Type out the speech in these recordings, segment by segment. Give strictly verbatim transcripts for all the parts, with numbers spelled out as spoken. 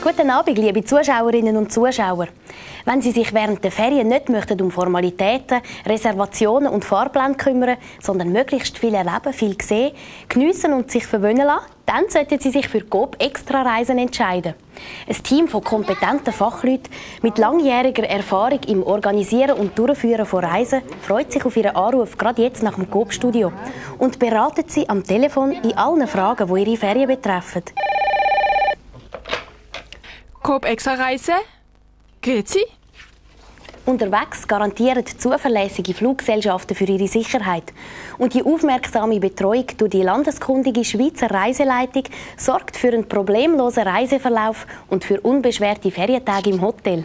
Guten Abend, liebe Zuschauerinnen und Zuschauer. Wenn Sie sich während der Ferien nicht möchten um Formalitäten, Reservationen und Fahrpläne kümmern, sondern möglichst viel erleben, viel sehen, geniessen und sich verwöhnen lassen, dann sollten Sie sich für Coop Extra-Reisen entscheiden. Ein Team von kompetenten Fachleuten mit langjähriger Erfahrung im Organisieren und Durchführen von Reisen freut sich auf Ihren Anruf, gerade jetzt nach dem Coop-Studio, und beratet Sie am Telefon in allen Fragen, die Ihre Ferien betreffen. Coop Extra-Reise? Grüezi. Unterwegs garantieren zuverlässige Fluggesellschaften für ihre Sicherheit. Und die aufmerksame Betreuung durch die landeskundige Schweizer Reiseleitung sorgt für einen problemlosen Reiseverlauf und für unbeschwerte Ferientage im Hotel.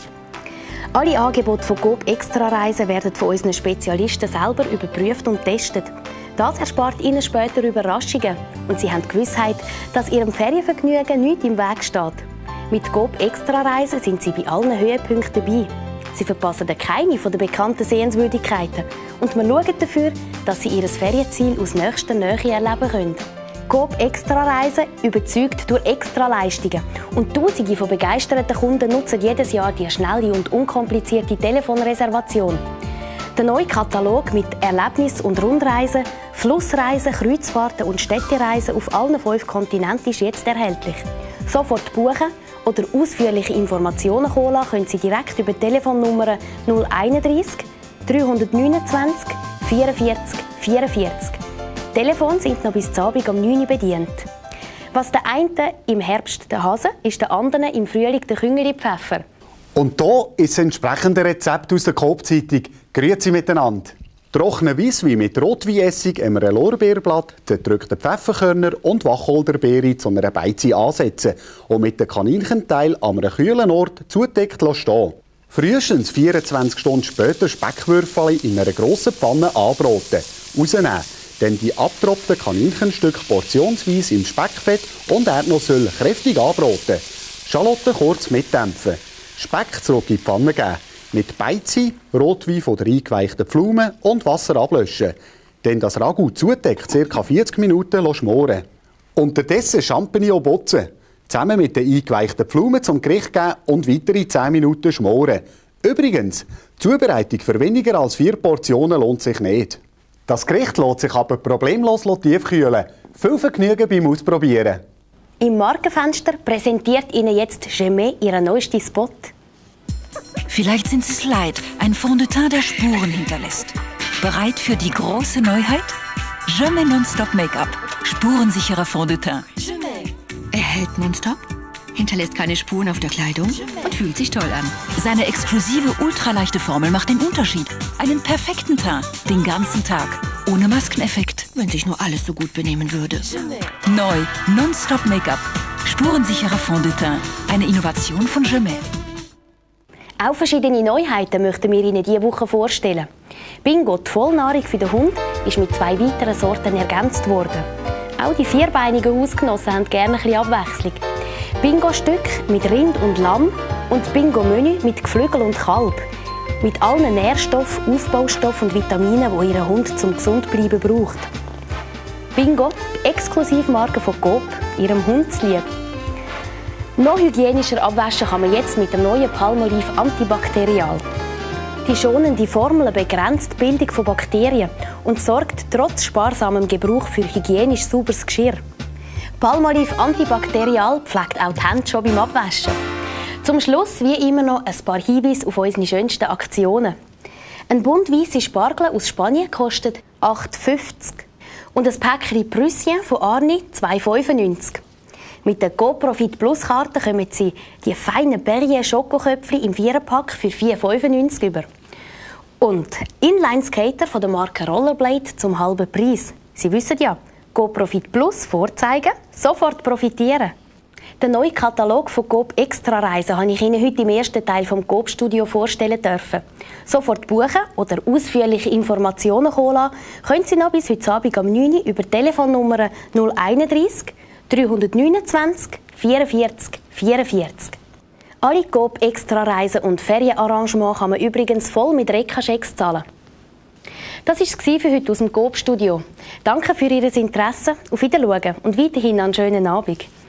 Alle Angebote von Coop Extra-Reisen werden von unseren Spezialisten selber überprüft und getestet. Das erspart Ihnen später Überraschungen. Und Sie haben die Gewissheit, dass Ihrem Ferienvergnügen nichts im Weg steht. Mit Coop Extra-Reisen sind Sie bei allen Höhepunkten dabei. Sie verpassen keine der bekannten Sehenswürdigkeiten und wir schauen dafür, dass Sie Ihr Ferienziel aus nächster Nähe erleben können. Coop Extra-Reisen überzeugt durch Extraleistungen und Tausende von begeisterten Kunden nutzen jedes Jahr die schnelle und unkomplizierte Telefonreservation. Der neue Katalog mit Erlebnis- und Rundreisen, Flussreisen, Kreuzfahrten und Städtereisen auf allen fünf Kontinenten ist jetzt erhältlich. Sofort buchen oder ausführliche Informationen holen können Sie direkt über die Telefonnummer null einunddreißig, dreihundertneunundzwanzig, vierundvierzig, vierundvierzig. Die Telefone sind noch bis Abend um neun Uhr bedient. Was der eine im Herbst der Hase, ist der andere im Frühling der Küngeli-Pfeffer. Und hier ist das entsprechende Rezept aus der Coop-Zeitung. Grüezi miteinander. Trockene Weisswein mit Rotweinessig, einem Lorbeerblatt, zerdrückten Pfefferkörner und Wacholderbeere zu einer Beize ansetzen und mit dem Kaninchenteil an einem kühlen Ort zugedeckt stehen. Frühestens vierundzwanzig Stunden später Speckwürfel in einer grossen Pfanne anbraten. Rausnehmen, dann die abgetropften Kaninchenstücke portionsweise im Speckfett und Erdnussöl kräftig anbraten. Schalotten kurz mitdämpfen. Speck zurück in die Pfanne geben. Mit Beize, Rotwein von der eingeweichten Pflaume und Wasser ablöschen. Dann das Ragout zudeckt ca. vierzig Minuten schmoren. Unterdessen Champignon botzen. Zusammen mit den eingeweichten Pflaumen zum Gericht geben und weitere zehn Minuten schmoren. Übrigens, die Zubereitung für weniger als vier Portionen lohnt sich nicht. Das Gericht lässt sich aber problemlos tiefkühlen. Viel Vergnügen beim Ausprobieren. Im Markenfenster präsentiert Ihnen jetzt Jamais Ihren neuesten Spot. Vielleicht sind Sie es leid, ein Fond de Teint, der Spuren hinterlässt. Bereit für die große Neuheit? Jamais Non-Stop Make-up. Spurensicherer Fond de Teint. Er hält nonstop, hinterlässt keine Spuren auf der Kleidung und fühlt sich toll an. Seine exklusive, ultraleichte Formel macht den Unterschied. Einen perfekten Teint, den ganzen Tag. Ohne Maskeneffekt. Wenn sich nur alles so gut benehmen würde. Neu, Non-Stop Make-up. Spurensicherer Fond de Teint. Eine Innovation von Jamais. Auch verschiedene Neuheiten möchten wir Ihnen diese Woche vorstellen. Bingo, die Vollnahrung für den Hund, ist mit zwei weiteren Sorten ergänzt worden. Auch die vierbeinigen Hausgenossen haben gerne ein bisschen Abwechslung. Bingo-Stück mit Rind und Lamm und Bingo-Menü mit Geflügel und Kalb. Mit allen Nährstoffen, Aufbaustoffen und Vitaminen, die Ihr Hund zum Gesundbleiben braucht. Bingo, die Exklusivmarke von Coop, Ihrem Hund zu lieb. Noch hygienischer abwaschen kann man jetzt mit dem neuen Palmolive Antibakterial. Die schonende Formel begrenzt die Bildung von Bakterien und sorgt trotz sparsamem Gebrauch für hygienisch sauberes Geschirr. Palmolive Antibakterial pflegt auch die Hände schon beim Abwaschen. Zum Schluss wie immer noch ein paar Hinweise auf unsere schönsten Aktionen. Ein Bund weisse Spargel aus Spanien kostet acht fünfzig und ein Päckchen Prüsschen von Arni zwei fünfundneunzig. Mit der GoProfit Plus Karte kommen Sie die feinen Perrier Schokoköpfchen im Viererpack für vier fünfundneunzig über. Und Inline-Skater von der Marke Rollerblade zum halben Preis. Sie wissen ja, GoProfit Plus vorzeigen, sofort profitieren. Den neuen Katalog von Coop Extra-Reisen habe ich Ihnen heute im ersten Teil vom Coop-Studio vorstellen dürfen. Sofort buchen oder ausführliche Informationen holen können Sie noch bis heute Abend um neun Uhr über die Telefonnummer null einunddreißig, dreihundertneunundzwanzig, vierundvierzig, vierundvierzig. Alle Coop Extra-Reisen und Ferienarrangements kann man übrigens voll mit Reka-Schecks zahlen. Das war es für heute aus dem Coop-Studio. Danke für Ihr Interesse, auf Wiedersehen und weiterhin einen schönen Abend.